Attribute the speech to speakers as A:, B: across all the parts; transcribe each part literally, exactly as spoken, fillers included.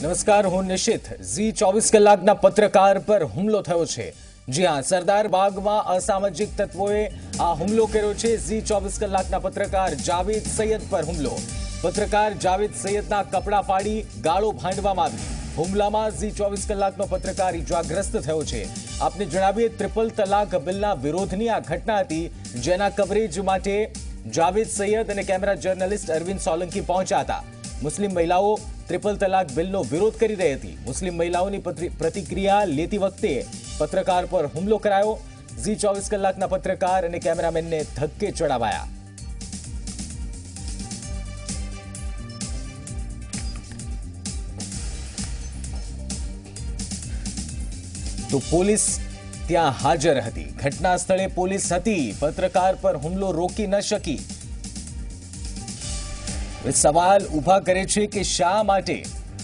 A: નમસ્કાર, હું નિશિત। ઝી ચોવીસ કલાકના પત્રકાર પર હુમલો થયો છે। જી હા, સરદાર બાગમાં અસામાજિક તત્વોએ આ હુમલો કર્યો છે। ઝી ચોવીસ કલાકના પત્રકાર જાવેદ સૈયદ પર હુમલો। પત્રકાર જાવેદ સૈયદના કપડા ફાડી ગાળો ભાંડવામાં આવી। હુમલામાં ઝી ચોવીસ કલાકનો પત્રકાર ઇજાગ્રસ્ત થયો છે। આપને જણાવીએ, ટ્રિપલ તલાક બિલના વિરોધની આ ઘટના હતી, જેના કવરેજ માટે જાવેદ સૈયદ અને કેમેરા જર્નલિસ્ટ અરવિંદ સોલંકી પહોંચ્યા હતા। મુસ્લિમ મહિલાઓ ટ્રિપલ તલાક બિલનો વિરોધ કરી રહી હતી। મુસ્લિમ મહિલાઓની પ્રતિક્રિયા લેતી વખતે પત્રકાર પર હુમલો કરાયો। ઝી ચોવીસ કલાકના પત્રકાર અને કેમેરામેનને ધક્કે ચડાવાયા। તો પોલીસ ત્યાં હાજર હતી। ઘટના સ્થળે પોલીસ હતી, પત્રકાર પર હુમલો રોકી ન શકી। સવાલ ઉભા કરે છે કે શા માટે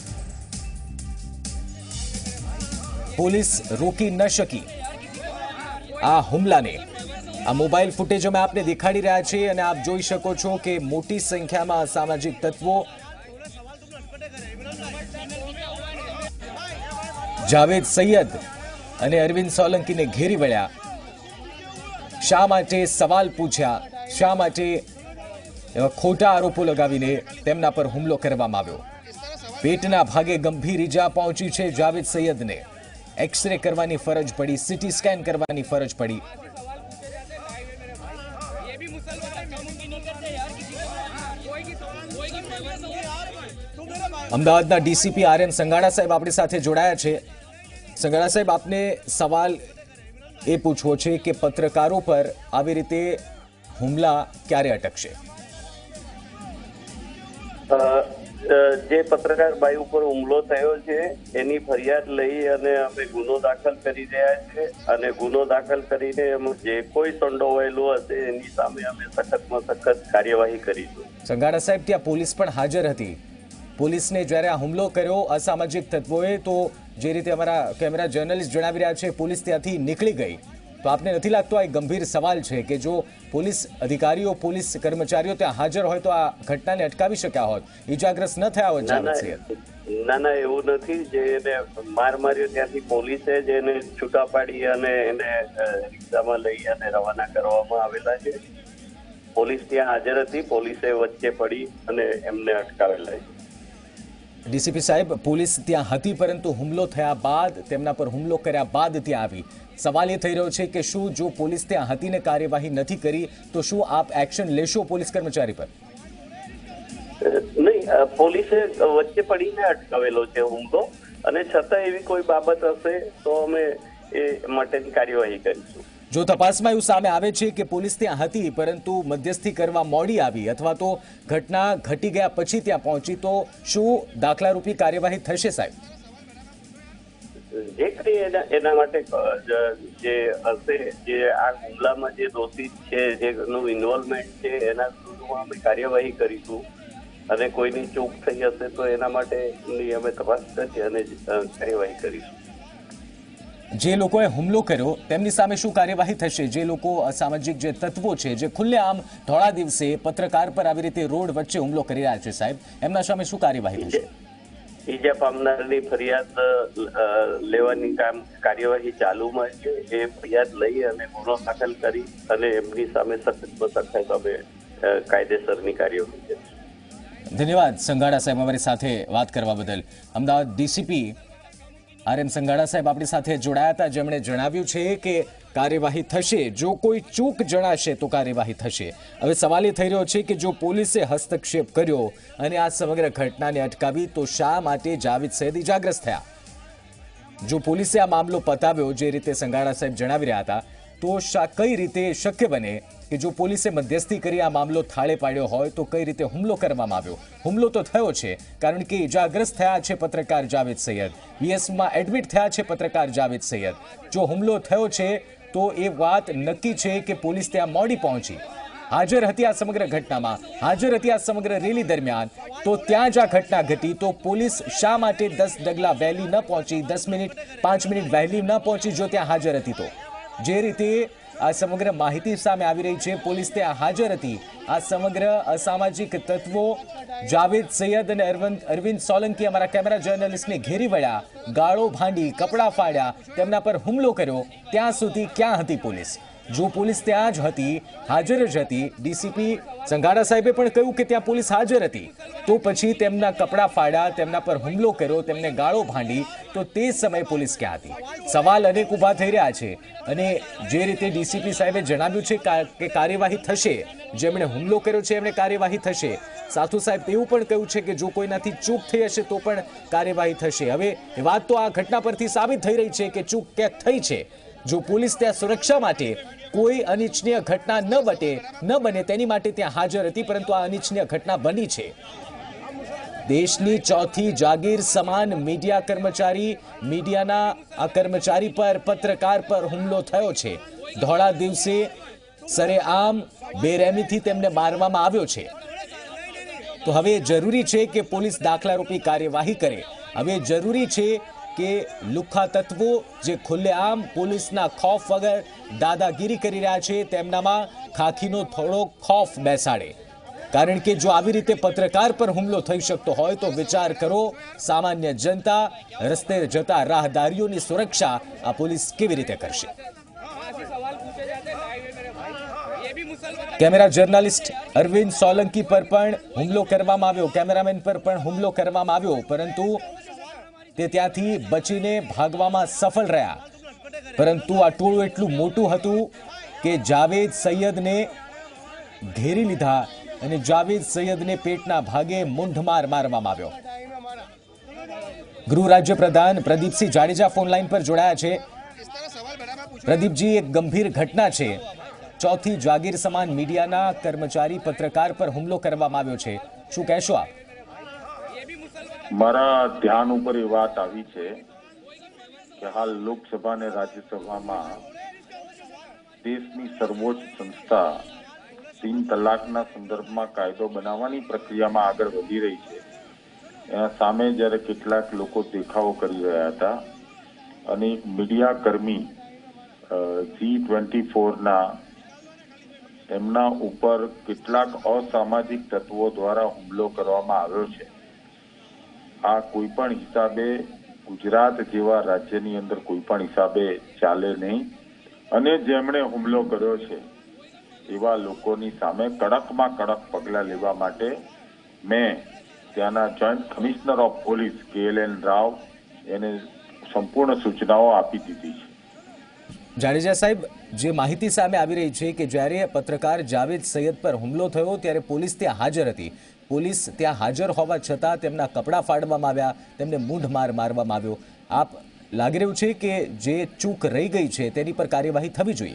A: પોલીસ રોકી ન શકી આ હુમલાને। આ મોબાઈલ ફૂટેજ અમે આપને દેખાડી રહ્યા છીએ અને આપ જોઈ શકો છો કે મોટી સંખ્યામાં અસામાજિક તત્વો જાવેદ સૈયદ અને અરવિંદ સોલંકીને ઘેરી વળ્યા। શા માટે સવાલ પૂછ્યા, શા માટે એવા ખોટા આરોપો લગાવીને તેમના પર હુમલો કરવામાં આવ્યો। પેટના ભાગે ગંભીર ઈજા પહોંચી છે જાવેદ સૈયદને। એક્સરે કરવાની ફરજ પડી, સીટી સ્કેન કરવાની ફરજ પડી। અમદાવાદના ડીસીપી આર એમ સંગાડા સાહેબ આપણી સાથે જોડાયા છે। સંગાડા સાહેબ, આપને સવાલ એ પૂછવો છે કે પત્રકારો પર આવી રીતે હુમલા ક્યારે અટકશે?
B: જે પત્રકાર ભાઈ ઉપર હુમલો થયો છે એની ફરિયાદ લઈ અને અમે ગુનો દાખલ કરી રહ્યા છે અને ગુનો દાખલ કરીને જે કોઈ સંડોવાયેલું હશે એની સામે અમે સખતમાં સખત કાર્યવાહી કરીશું।
A: સંગાડા સાહેબ, ત્યાં પોલીસ પણ હાજર હતી। પોલીસને જ્યારે આ હુમલો કર્યો અસામાજિક તત્વોએ, તો જે રીતે અમારા કેમેરા જર્નલિસ્ટ જણાવી રહ્યા છે, પોલીસ ત્યાંથી નીકળી ગઈ। તો આપને નથી લાગતો આ એક ગંભીર સવાલ છે કે જો પોલીસ અધિકારીઓ, પોલીસ કર્મચારીઓ ત્યાં હાજર હોય તો આ ઘટનાને અટકાવી શક્યા હોત, ઇજાગ્રસ્ત ન થયા હોત જાવેદ સૈયદ?
B: ના ના, એવું નથી। જે એને માર માર્યો ત્યાંથી પોલીસે જ એને છૂટા પાડી અને એને રિક્ષામાં લઈ અને રવાના કરવામાં આવેલા છે। પોલીસ ત્યાં હાજર હતી, પોલીસે વચ્ચે પડી અને એમને અટકાવેલા છે।
A: ડીસીપી સાહેબ, પોલીસ ત્યાં હતી પરંતુ હુમલો થયા બાદ, તેમના પર હુમલો કર્યા બાદ ત્યાં આવી। સવાલ એ થઈ રહ્યો છે કે શું જો પોલીસ ત્યાં હતી ને કાર્યવાહી નથી કરી તો શું આપ એક્શન લેશો પોલીસ કર્મચારી પર?
B: નહીં, પોલીસે વચ્ચે પડીને અટકાવેલો છે હુમલો, અને છતાં એવી કોઈ બાબત હશે તો અમે એ માટેની કાર્યવાહી કરીશું।
A: જો તપાસમાં એવું સામે આવે છે કે પોલીસ ત્યાં હતી પરંતુ મધ્યસ્થી કરવા મોડી આવી અથવા તો ઘટના ઘટી ગયા પછી ત્યાં પહોંચી, તો શું દાખલારૂપી કાર્યવાહી થશે સાહેબ?
B: જે કંઈ એના એના માટે જે હશે, જે આ હુમલામાં જે દોષિત છે, જેનું ઇન્વોલ્વમેન્ટ છે, એના વિરુદ્ધમાં અમે કાર્યવાહી કરીશું અને કોઈની ચૂક થઈ હશે તો એના માટેની અમે તપાસ કરી અને કાર્યવાહી કરીશું।
A: જે લોકોએ હુમલો કર્યો તેમની સામે શું કાર્યવાહી થશે? જે લોકો અસામાજિક જે તત્વો છે, જે ખુલ્લેઆમ ધોળા દિવસે પત્રકાર પર આવી રીતે રોડ વચ્ચે હુમલો કરી રહ્યા છે સાહેબ, એમના સામે શું કાર્યવાહી થશે?
B: ઈજા પામનારની ફરિયાદ લેવાની કામ કાર્યવાહી ચાલુમાં છે। એ ફરિયાદ લઈ અને ગુનો દાખલ કરી અને એમની સામે સખતમાં સખત અમે કાયદેસરની કાર્યવાહી કરીશું।
A: ધન્યવાદ સંગાડા સાહેબ, અમારી સાથે વાત કરવા બદલ। Ahmedabad DCP R M Sangada સાહેબ આપણી સાથે જોડાયા હતા, જેમણે જણાવ્યું છે કે કાર્યવાહી થશે, જો કોઈ ચૂક જણાશે તો કાર્યવાહી થશે। હવે સવાલ એ થઈ રહ્યો છે કે જો પોલીસે હસ્તક્ષેપ કર્યો અને આ સમગ્ર ઘટનાને અટકાવી તો શા માટે જાવેદ સૈયદ ઇજાગ્રસ્ત થયા? જો પોલીસે આ મામલો પતાવ્યો જે રીતે સંગાડા સાહેબ જણાવી રહ્યા હતા, તો શા કઈ રીતે શક્ય બને કે જો પોલીસે મધ્યસ્થી કરી આ મામલો થાળે પાડ્યો હોય તો કઈ રીતે હુમલો કરવામાં આવ્યો? હુમલો તો થયો છે કારણ કે ઇજાગ્રસ્ત થયા છે પત્રકાર જાવેદ સૈયદ, બીએસમાં એડમિટ થયા છે પત્રકાર જાવેદ સૈયદ। જો હુમલો થયો છે તો એ વાત નક્કી છે કે પોલીસ ત્યાં મોડી પહોંચી, હાજર હતી આ સમગ્ર ઘટનામાં, હાજર હતી આ સમગ્ર રેલી દરમિયાન, તો ત્યાં જ આ ઘટના ઘટી। તો પોલીસ શા માટે દસ ડગલા વહેલી ન પહોંચી, દસ મિનિટ પાંચ મિનિટ વહેલી ન પહોંચી જો ત્યાં હાજર હતી? તો જે રીતે આ સમગ્ર માહિતી સામે આવી રહી છે. પોલીસ ત્યાં હાજર હતી. આ સમગ્ર અસામાજિક તત્વો જાવેદ સૈયદ અને અરવિંદ અરવિંદ સોલંકી અમારા કેમેરા જર્નલિસ્ટને ઘેરી વળ્યા, ગાળો ભાંડી, કપડાં ફાડ્યા, તેમના પર હુમલો કર્યો. ત્યાં સુધી ક્યાં હતી પોલીસ? જો પોલીસ ત્યાં જ હતી, હાજર જ હતી, ડીસીપી સંઘાડા સાહેબે પણ કહ્યું કે ત્યાં પોલીસ હાજર હતી, તો પછી તેમના કપડાં ફાડ્યા, તેમના પર હુમલો કર્યો, તેમને ગાળો ભાંડી, તો તે સમયે પોલીસ ક્યાં હતી? સવાલ અનેક ઊભા થઈ રહ્યા છે. અને જે રીતે ડીસીપી સાહેબે જણાવ્યું છે કે કાર્યવાહી થશે, જેમણે હુમલો કર્યો છે એમણે કાર્યવાહી થશે. સાથુ સાહેબ એવું પણ કહ્યું છે કે જો કોઈનાથી ચૂક થઈ હશે તો પણ કાર્યવાહી થશે. હવે વાત તો આ ઘટના પરથી સાબિત થઈ રહી છે કે ચૂક ક્યાંક થઈ છે. જો પોલીસ ત્યાં સુરક્ષા માટે કોઈ અનિચ્છનીય ઘટના ન બને ન બને તેની માટે ત્યાં હાજર હતી, પરંતુ આ અનિચ્છનીય ઘટના બની છે. દેશની ચોથી જાગીર સમાન મીડિયા કર્મચારી મીડિયાના આ કર્મચારી પર, પત્રકાર પર હુમલો થયો છે. ધોળા દિવસે સરેઆમ બેરહેમીથી તેમને મારવામાં આવ્યો છે. તો હવે જરૂરી છે કે પોલીસ દાખલારૂપી કાર્યવાહી કરે. હવે જરૂરી છે કે લુખ્ખા તત્વો જે ખુલ્લેઆમ પોલીસના ખોફ વગર દાદાગીરી કરી રહ્યા છે તેમનામાં ખાખીનો થોડો ખોફ બેસાડે. કારણ કે જો આવી રીતે પત્રકાર પર હુમલો થઈ શકતો હોય તો વિચાર કરો, સામાન્ય જનતા, રસ્તે જતા રાહદારીઓની સુરક્ષા આ પોલીસ કેવી રીતે કરશે? કેમેરા જર્નલિસ્ટ અરવિંદ સોલંકી પર પણ હુમલો કરવામાં આવ્યો, કેમેરામેન પર પણ હુમલો કરવામાં આવ્યો, પરંતુ તે ત્યાંથી બચીને ભાગવામાં સફળ રહ્યા. પરંતુ આ ટોળું એટલું મોટું હતું કે જાવેદ સૈયદને ઘેરી લીધા અને જાવેદ સૈયદને પેટના ભાગે મૂંઢમાર મારવામાં આવ્યો. ગૃહ રાજ્ય પ્રધાન પ્રદીપસિંહ જાડેજા ફોન લાઈન પર જોડાયા છે. પ્રદીપજી, એક ગંભીર ઘટના છે. ચોથી જાગીર સમાન મીડિયાના કર્મચારી પત્રકાર પર હુમલો કરવામાં આવ્યો છે. શું કહેશો આપ?
C: મારા ધ્યાન ઉપર એ વાત આવી છે કે હાલ લોકસભા અને રાજ્યસભામાં દેશની સર્વોચ્ચ સંસ્થા તીન તલાકના સંદર્ભમાં કાયદો બનાવવાની પ્રક્રિયામાં આગળ વધી રહી છે. એના સામે જ્યારે કેટલાક લોકો દેખાવો કરી રહ્યા હતા અને એક મીડિયા કર્મી જી ટ્વેન્ટી ફોરના એમના ઉપર કેટલાક અસામાજિક તત્વો દ્વારા હુમલો કરવામાં આવ્યો છે. આ કોઈ પણ હિસાબે ગુજરાત જેવા રાજ્યની અંદર કોઈ પણ હિસાબે ચાલે નહીં અને જેમણે હુમલો કર્યો છે એવા લોકોની સામે કડકમાં કડક પગલાં લેવા માટે મેં ત્યાંના joint commissioner of police K L N Rao એને સંપૂર્ણ સૂચનાઓ આપી દીધી છે.
A: જાડેજા સાહેબ, જે માહિતી સામે આવી રહી છે કે જ્યારે પત્રકાર જાવેદ સૈયદ પર હુમલો થયો ત્યારે પોલીસ ત્યાં હાજર હતી. પોલીસ ત્યાં હાજર હોવા છતાં તેમના કપડાં ફાડવામાં આવ્યા, તેમને મૂંઢ માર મારવામાં આવ્યો. આપ લાગી રહ્યું છે કે જે ચૂક રહી ગઈ છે તેની પર કાર્યવાહી થવી જોઈએ.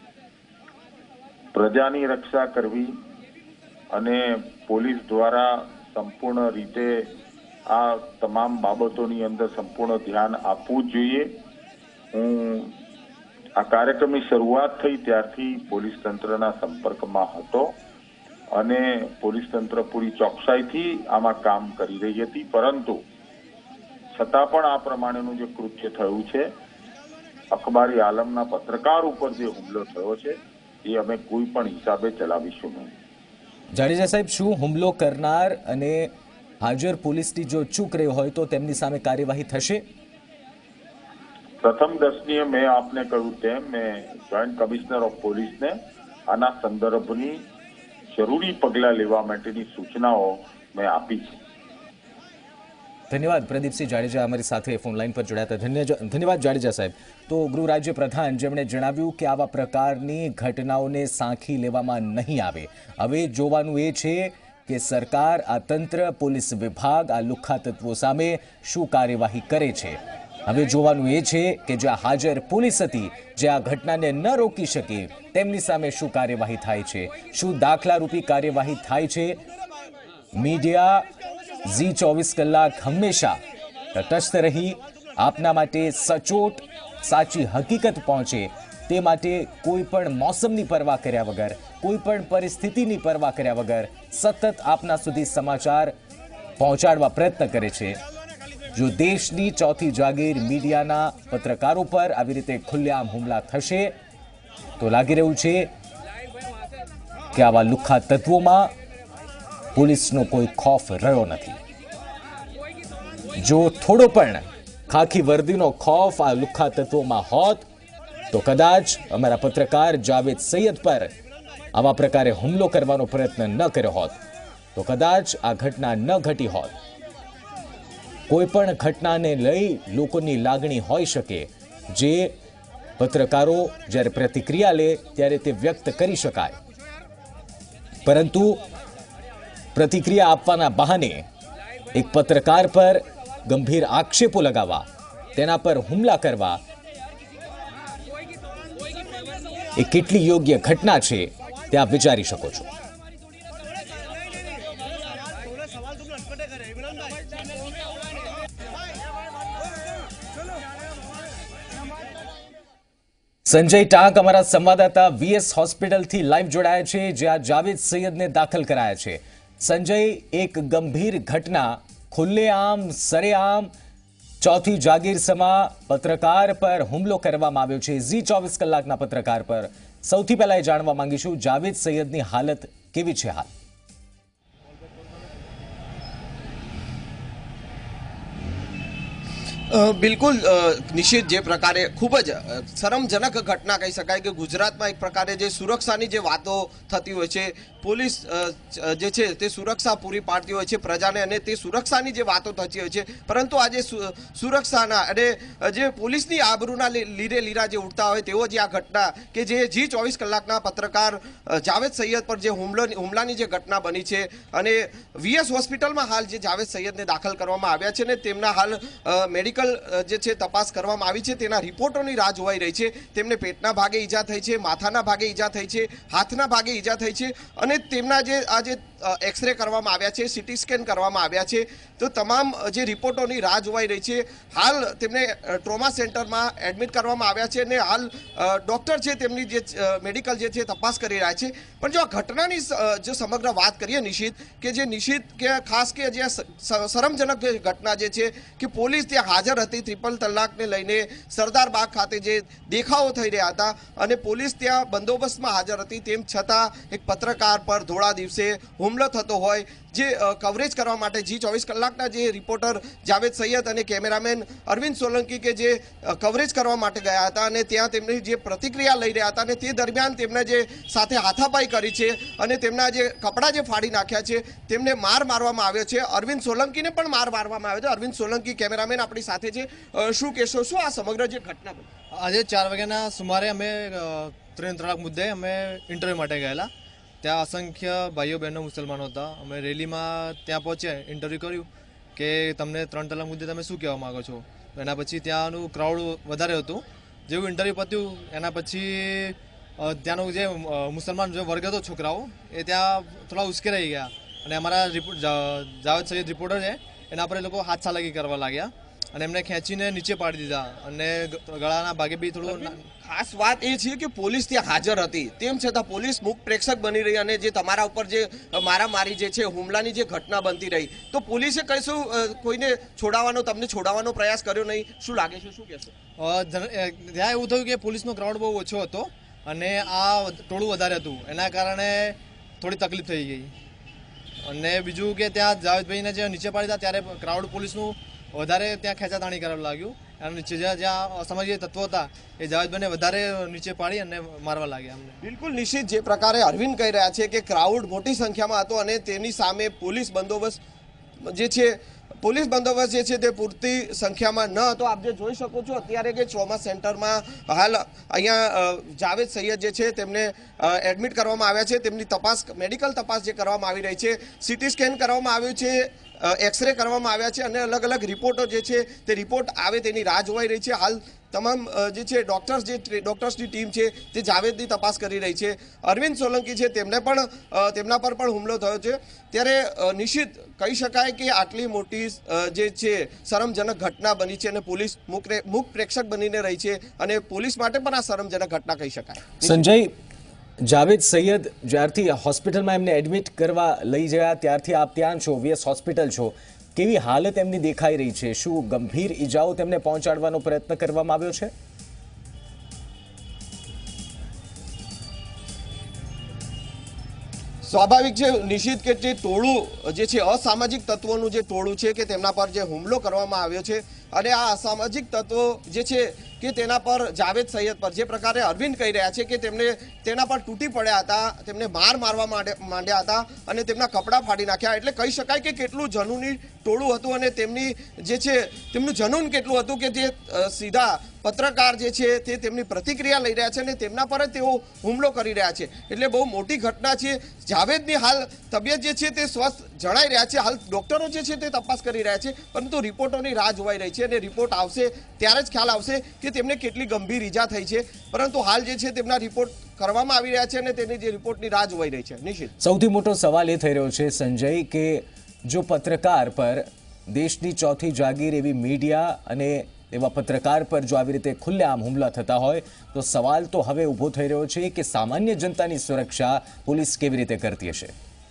C: પ્રજાની રક્ષા કરવી અને પોલીસ દ્વારા સંપૂર્ણ રીતે આ તમામ બાબતોની અંદર સંપૂર્ણ ધ્યાન આપવું જોઈએ. હું આ કાર્યક્રમની શરૂઆત થઈ ત્યારથી પોલીસ તંત્રના સંપર્કમાં હતો અને પોલીસ તંત્ર પૂરી ચોકસાઈથી આમાં કામ કરી રહી હતી, પરંતુ છતાં પણ આ પ્રમાણેનું જે કૃત્ય થયું છે, અખબારી આલમના પત્રકાર ઉપર જે હુમલો થયો છે, એ અમે કોઈ પણ હિસાબે ચલાવીશું નહીં.
A: જાડેજા સાહેબ, શું હુમલો કરનાર અને હાજર પોલીસની જો ચૂક રહ્યો હોય તો તેમની સામે કાર્યવાહી થશે?
C: પ્રથમ દર્શનીય મેં આપને કહ્યું તેમ મેં જોઈન્ટ કમિશનર ઓફ પોલીસને આના સંદર્ભની જરૂરી પગલાં લેવા માટેની સૂચનાઓ મેં આપી છે.
A: ધન્યવાદ પ્રદીપસિંહ જાડેજા અમારી સાથે ફોન લાઈન પર જોડાયા હતા. ધન્યવાદ જાડેજા સાહેબ. તો ગૃહ રાજ્ય પ્રધાન જેમણે જણાવ્યું કે આવા પ્રકારની ઘટનાઓને સાંખી લેવામાં નહીં આવે. હવે જોવાનું એ છે કે સરકાર, આ તંત્ર, પોલીસ વિભાગ આ લુખ્ખા તત્વો સામે શું કાર્યવાહી કરે છે. હવે જોવાનું એ છે કે જ્યાં હાજર પોલીસ હતી, જે આ ઘટનાને ન રોકી શકે, તેમની સામે શું કાર્યવાહી થાય છે, શું દાખલારૂપી કાર્યવાહી થાય છે. મીડિયા ઝી ચોવીસ કલાક હંમેશા તટસ્થ રહી આપના માટે સચોટ સાચી હકીકત પહોંચે તે માટે કોઈ પણ મોસમની પરવા કર્યા વગર, કોઈ પણ પરિસ્થિતિની પરવા કર્યા વગર સતત આપના સુધી સમાચાર પહોંચાડવા પ્રયત્ન કરે છે. જો દેશની ચોથી જાગીર મીડિયાના પત્રકારો પર આવી રીતે ખુલ્લેઆમ હુમલા થશે તો લાગી રહ્યું છે કે આવા લુખ્ખા તત્વોમાં પોલીસનો કોઈ ખોફ રહ્યો નથી. જો થોડો પણ ખાખી વર્દીનો ખોફ આ લુખ્ખા તત્વોમાં હોત તો કદાચ અમારા પત્રકાર જાવેદ સૈયદ પર આવા પ્રકારે હુમલો કરવાનો પ્રયત્ન ન કર્યો હોત, તો કદાચ આ ઘટના ન ઘટી હોત. કોઈ પણ ઘટનાને લઈ લોકોની લાગણી હોઈ શકે, જે પત્રકારો જ્યારે પ્રતિક્રિયા લે ત્યારે તે વ્યક્ત કરી શકાય, પરંતુ પ્રતિક્રિયા આપવાના બહાને એક પત્રકાર પર ગંભીર આક્ષેપો લગાવવા, તેના પર હુમલા કરવા એ કેટલી યોગ્ય ઘટના છે તે આપ વિચારી શકો છો. સંજય ટાંક અમારા સંવાદદાતા વીએસ હોસ્પિટલથી લાઈવ જોડાયા છે, જ્યાં જાવેદ સૈયદને દાખલ કરાયા છે. સંજય, એક ગંભીર ઘટના ખુલ્લેઆમ સરેઆમ ચોથી જાગીર સમા પત્રકાર પર હુમલો કરવામાં આવ્યો છે, ઝી ચોવીસ કલાકના પત્રકાર પર. સૌથી પહેલા એ જાણવા માંગીશું, જાવેદ સૈયદની હાલત કેવી છે હાલ?
D: બિલકુલ નિશ્ચિત, જે પ્રકારે ખૂબ જ શરમજનક ઘટના કહી શકાય કે ગુજરાતમાં એક પ્રકારે જે સુરક્ષાની જે વાતો થતી હોય છે, પોલીસ જે છે તે સુરક્ષા પૂરી પાડતી હોય છે પ્રજાને, અને તે સુરક્ષાની જે વાતો થતી હોય છે, પરંતુ આજે સુરક્ષાના અને જે પોલીસની આબરૂના લીરે લીરા જે ઉડતા હોય તેવો જે આ ઘટના કે જે જી ચોવીસ કલાકના પત્રકાર જાવેદ સૈયદ પર જે હુમલો હુમલાની જે ઘટના બની છે, અને વીએસ હોસ્પિટલમાં હાલ જે જાવેદ સૈયદને દાખલ કરવામાં આવ્યા છે ને તેમના હાલ મેડિકલ જે છે તપાસ કરવામાં આવી છે, તેના રિપોર્ટોની રાહ જોવાઈ રહી છે. તેમને પેટના ભાગે ઈજા થઈ છે, માથાના ભાગે ઈજા થઈ છે, હાથના ભાગે ઈજા થઈ છે, અને તેમના જે આ જે એક્સરે કરવામાં આવ્યા છે, સીટી સ્કેન કરવામાં આવ્યા છે, તો તમામ જે રિપોર્ટોની રાહ જોવાઈ રહી છે. હાલ તેમને ટ્રોમા સેન્ટરમાં એડમિટ કરવામાં આવ્યા છે, અને હાલ ડૉક્ટર છે તેમની જે મેડિકલ જે છે તપાસ કરી રહ્યા છે. પણ જો આ ઘટનાની જો સમગ્ર વાત કરીએ નિશિત, કે જે નિશિત કે ખાસ કે જે શરમજનક ઘટના જે છે કે પોલીસ ત્યાં હાજર હતી ટ્રિપલ તલાકને લઈને સરદાર બાગ ખાતે જે દેખાવો થઈ રહ્યા હતા, અને પોલીસ ત્યાં બંદોબસ્તમાં હાજર હતી, તેમ છતાં એક પત્રકાર પર ધોળા દિવસે હુમલો થતો હોય, જે કવરેજ કરવા માટે જી ચોવીસ કલાકના જે રિપોર્ટર જાવેદ સૈયદ અને કેમેરામેન અરવિંદ સોલંકી કે જે કવરેજ કરવા માટે ગયા હતા, અને ત્યાં તેમની જે પ્રતિક્રિયા લઈ રહ્યા હતા, અને તે દરમિયાન તેમણે જે સાથે હાથાપાઈ કરી છે અને તેમના જે કપડાં જે ફાડી નાખ્યા છે, તેમને માર મારવામાં આવ્યો છે. અરવિંદ સોલંકીને પણ માર મારવામાં આવ્યો છે. અરવિંદ સોલંકી કેમેરામેન આપણી સાથે છે. શું કહેશો, શું આ સમગ્ર જે ઘટના બની?
E: આજે ચાર વાગ્યાના સુમારે અમે ત્રણ તલાક મુદ્દે અમે ઇન્ટરવ્યૂ માટે ગયેલા. ત્યાં અસંખ્ય ભાઈઓ બહેનો મુસલમાનો હતા. અમે રેલીમાં ત્યાં પહોંચ્યા, ઇન્ટરવ્યૂ કર્યું કે તમને ત્રણ તલાક મુદ્દે તમે શું કહેવા માગો છો. એના પછી ત્યાંનું ક્રાઉડ વધારે હતું. જેવું ઇન્ટરવ્યૂ પત્યું એના પછી ત્યાંનું જે મુસલમાન જે વર્ગ હતો છોકરાઓ, એ ત્યાં થોડા ઉશ્કેરાઈ ગયા, અને અમારા રિપોર્ટ જાવેદ સૈયદ રિપોર્ટર છે એના પર એ લોકો હાથ સાલાગી કરવા લાગ્યા, અને એમને ખેંચીને નીચે પાડી દીધા, અને ગળાના ભાગે બી થોડું.
D: ખાસ વાત એ છે કે પોલીસ ત્યાં હાજર હતી, તેમ છતાં પોલીસ મુખ પ્રેક્ષક બની રહી, અને જે તમારા ઉપર જે મારામારી જે છે, હુમલાની જે ઘટના બનતી રહી, તો પોલીસે કહીશું કોઈને છોડાવવાનો તમને છોડાવવાનો પ્રયાસ કર્યો નહીં. શું લાગે છે, શું કહેશો?
E: ત્યાં એવું થયું કે પોલીસનો ક્રાઉડ બહુ ઓછો હતો અને આ ટોળું વધારે હતું, એના કારણે થોડી તકલીફ થઈ ગઈ. અને બીજું કે ત્યાં જાવેદભાઈને જે નીચે પાડી દીધા ત્યારે ક્રાઉડ પોલીસનું વધારે ત્યાં ખેંચાતાણી કરવા લાગ્યું, અને નીચે જ્યાં જ્યાં અસામાજિક તત્વો હતા એ જાવેદભાઈને વધારે નીચે પાડી અને મારવા લાગ્યા અમને.
D: બિલકુલ નિશ્ચિત, જે પ્રકારે અરવિંદ કહી રહ્યા છે કે ક્રાઉડ મોટી સંખ્યામાં હતો, અને તેની સામે પોલીસ બંદોબસ્ત જે છે પોલીસ બંદોબસ્ત જે છે તે પૂરતી સંખ્યામાં ન હતો. આપ જે જોઈ શકો છો અત્યારે કે ટ્રોમા સેન્ટરમાં હાલ અહીંયા જાવેદ સૈયદ જે છે તેમને એડમિટ કરવામાં આવ્યા છે. તેમની તપાસ, મેડિકલ તપાસ જે કરવામાં આવી રહી છે, સીટી સ્કેન કરવામાં આવ્યું છે, એક્સરે કરવામાં આવ્યા છે, અને અલગ અલગ રિપોર્ટો જે છે તે રિપોર્ટ આવે તેની રાહ જોવાઈ રહી છે. હાલ તમામ જે છે ડોક્ટર્સ જે ડોક્ટર્સની ટીમ છે તે જાવેદની તપાસ કરી રહી છે. અરવિંદ સોલંકી છે તેમને પણ તેમના પર પણ હુમલો થયો છે. ત્યારે નિશ્ચિત કહી શકાય કે આટલી મોટી જે છે શરમજનક ઘટના બની છે, અને પોલીસ મુખ પ્રેક્ષક બનીને રહી છે, અને પોલીસ માટે પણ આ શરમજનક ઘટના કહી શકાય.
A: સંજય, જાવેદ સૈયદ જ્યારથી હોસ્પિટલમાં એમને એડમિટ કરવા લઈ ગયા ત્યારથી આપ ત્યાં છો, વીએસ હોસ્પિટલ છો, કેવી હાલત એમની દેખાઈ રહી છે? શું ગંભીર ઈજાઓ તેમને પહોંચાડવાનો પ્રયત્ન કરવામાં આવ્યો છે?
D: સ્વાભાવિક છે નિશ્ચિત કે જે ટોળું જે છે અસામાજિક તત્વોનું જે ટોળું છે કે તેમના પર જે હુમલો કરવામાં આવ્યો છે અને આ અસામાજિક તત્વો જે છે કે તેના પર જાવેદ સૈયદ પર જે પ્રકારે અરવિંદ કહી રહ્યા છે કે તેમને તેના પર તૂટી પડ્યા હતા, તેમને માર મારવા માંડ્યા હતા અને તેમના કપડાં ફાડી નાખ્યા, એટલે કહી શકાય કે કેટલું જનૂની ટોળું હતું અને તેમની જે છે તેમનું જનૂન કેટલું હતું કે જે સીધા પત્રકાર જે છે તે તેમની પ્રતિક્રિયા લઈ રહ્યા છે અને તેમના પર જ તેઓ હુમલો કરી રહ્યા છે, એટલે બહુ મોટી ઘટના છે। જાવેદની હાલ તબિયત જે છે તે સ્વસ્થ જણાઈ રહ્યા છે, હાલ ડોક્ટરો જે છે તે તપાસ કરી રહ્યા છે, પરંતુ રિપોર્ટોની રાહ જોવાઈ રહી છે અને રિપોર્ટ આવશે ત્યારે જ ખ્યાલ આવશે કે તેમને કેટલી ગંભીર ઈજા થઈ છે, પરંતુ હાલ જે છે તેમના રિપોર્ટ કરવામાં આવી રહ્યા છે અને તેની જે રિપોર્ટની રાહ જોવાઈ રહી છે। નિશ્ચિત
A: સૌથી મોટો સવાલ એ થઈ રહ્યો છે સંજય કે જો પત્રકાર પર દેશની ચોથી જાગીર એવી મીડિયા અને એવા પત્રકાર પર જો આવી રીતે ખુલ્લેઆમ હુમલા થતા હોય તો સવાલ તો હવે ઊભો થઈ રહ્યો છે કે સામાન્ય જનતાની સુરક્ષા પોલીસ કેવી રીતે કરતી હશે।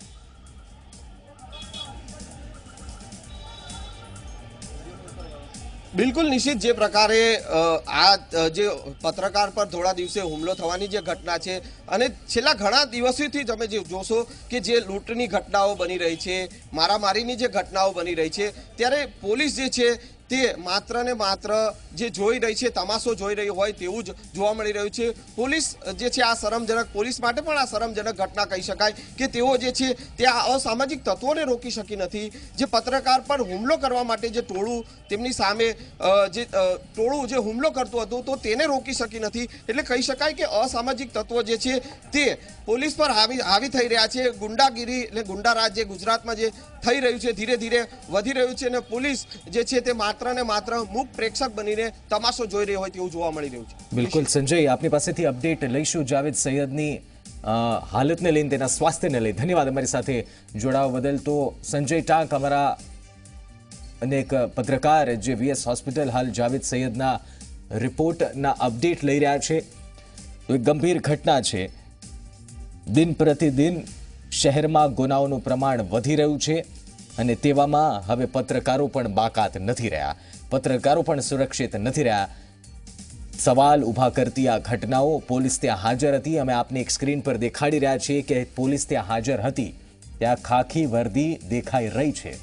D: બિલકુલ નિશ્ચિત જે પ્રકારે આ જે પત્રકાર પર થોડા દિવસે હુમલો થવાની જે ઘટના છે અને છેલ્લા ઘણા દિવસોથી તમે જે જોશો કે જે લૂંટની ઘટનાઓ બની રહી છે, મારામારીની જે ઘટનાઓ બની રહી છે, ત્યારે પોલીસ જે છે તે માત્ર ને માત્ર જે જોઈ રહી છે, તમાશો જોઈ રહી હોય તેવું જ જોવા મળી રહ્યું છે। પોલીસ જે છે આ શરમજનક, પોલીસ માટે પણ આ શરમજનક ઘટના કહી શકાય કે તેઓ જે છે તે આ અસામાજિક તત્વોને રોકી શકી નથી, જે પત્રકાર પર હુમલો કરવા માટે જે ટોળું તેમની સામે જે ટોળું જે હુમલો કરતું હતું તો તેને રોકી શકી નથી, એટલે કહી શકાય કે અસામાજિક તત્વો જે છે તે પોલીસ પર હાવી હાવી થઈ રહ્યા છે। ગુંડાગીરી એટલે ગુંડારાજ જે ગુજરાતમાં જે થઈ રહ્યું છે ધીરે ધીરે વધી રહ્યું છે અને પોલીસ જે છે તે માત્ર ને માત્ર મૂક પ્રેક્ષક બનીને તમાશો જોઈ રહ્યો હોય તેવું જોવા મળી રહ્યું છે।
A: બિલકુલ સંજય, આપની પાસેથી અપડેટ લઈશું જાવેદ સૈયદની હાલતને લઈને, તેના સ્વાસ્થ્યને લઈને। ધન્યવાદ અમારી સાથે જોડાવા બદલ। તો સંજય ટાંક અમારા અનેક પત્રકાર જે વીએસ હોસ્પિટલ હાલ જાવેદ સૈયદના રિપોર્ટના અપડેટ લઈ રહ્યા છે। તો એક ગંભીર ઘટના છે, દિન પ્રતિદિન શહેરમાં ગુનાઓનું પ્રમાણ વધી રહ્યું છે અને તેવામાં હવે પત્રકારો પણ બાકાત નથી રહ્યા, પત્રકારો પણ સુરક્ષિત નથી રહ્યા। સવાલ ઊભા કરતી આ ઘટનાઓ, પોલીસ ત્યાં હાજર હતી, અમે આપને એક સ્ક્રીન પર દેખાડી રહ્યા છીએ કે પોલીસ ત્યાં હાજર હતી, ત્યાં ખાખી વર્દી દેખાઈ રહી છે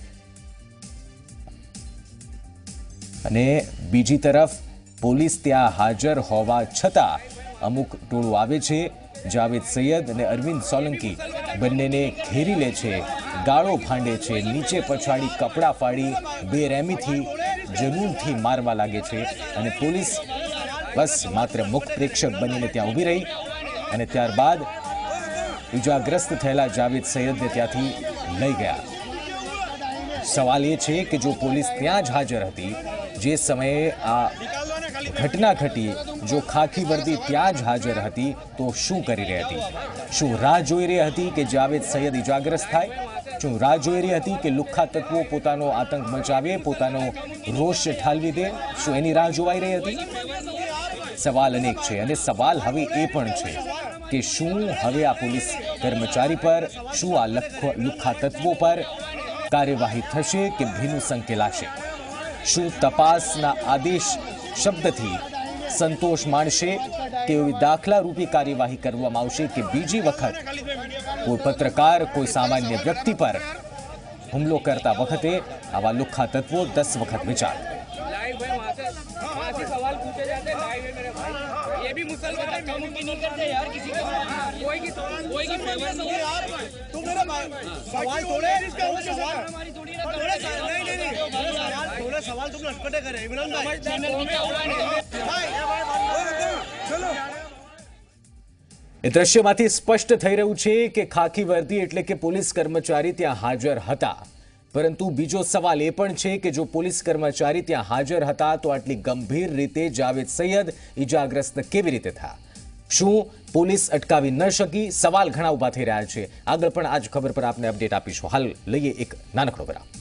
A: અને બીજી તરફ પોલીસ ત્યાં હાજર હોવા છતાં અમુક ટોળું આવે છે, જાવેદ સૈયદ અને અરવિંદ સોલંકી બંનેને ઘેરી લે છે, ગાળો ભાંડે છે, નીચે પછાડી કપડાં ફાડી બેરહેમીથી જનૂનથી મારવા લાગે છે અને પોલીસ બસ માત્ર મુખ પ્રેક્ષક બનીને ત્યાં ઊભી રહી અને ત્યારબાદ ઇજાગ્રસ્ત થયેલા જાવેદ સૈયદને ત્યાંથી લઈ ગયા। સવાલ એ છે કે જો પોલીસ ત્યાં જ હાજર હતી જે સમયે આ ઘટના ઘટી, જો ખાખી વર્દી ત્યાં જ હાજર હતી તો શું કરી રહી હતી? શું રાહ જોઈ રહી હતી કે જાવેદ સૈયદ ઇજાગ્રસ્ત થાય? શું રાહ જોઈ રહી હતી કે લુખ્ખા તત્વો પોતાનો આતંક મચાવે, પોતાનો રોષ ઠાલવી દે? શું એની રાહ જોવાઈ રહી હતી? સવાલ અનેક છે અને સવાલ હવે એ પણ છે કે શું હવે આ પોલીસ કર્મચારી પર, શું આ લુખ્ખા તત્વો પર કાર્યવાહી થશે કે ભીનું સંકેલાશે? શું તપાસના આદેશ શબ્દથી સંતોષ માણશે કે એવી દાખલા રૂપી કાર્યવાહી કરવામાં આવશે કે બીજી વખત કોઈ પત્રકાર, કોઈ સામાન્ય વ્યક્તિ પર હુમલો કરતા વખતે આવા લુખ્ખા તત્વો દસ વખત વિચાર?
F: सवाल पूछे जाते हैं लाइव में मेरे भाई, ये भी मुसलमान कम्युनिटी नहीं करते यार, किसी को कोई की कोई की फेवर नहीं है यार, तुम मेरा सवाल थोड़े इसका सवाल हमारी थोड़ी ना थोड़े नहीं नहीं नहीं यार, थोड़े सवाल तुम लटपटे करे इमरान भाई चलो।
A: એ દ્રશ્યમાંથી સ્પષ્ટ થઈ રહ્યું છે કે ખાખી વર્દી એટલે કે પોલીસ કર્મચારી ત્યાં હાજર હતા, પરંતુ બીજો સવાલ એ પણ છે કે જો પોલીસ કર્મચારી ત્યાં હાજર હતા તો આટલી ગંભીર રીતે જાવેદ સૈયદ ઇજાગ્રસ્ત કેવી રીતે થયા? શું પોલીસ અટકાવી ન શકી? સવાલ ઘણા ઊભા થઈ રહ્યા છે। આગળ પણ આ જ ખબર પર આપને અપડેટ આપીશું। હાલ લઈએ એક નાનકડો વિરામ।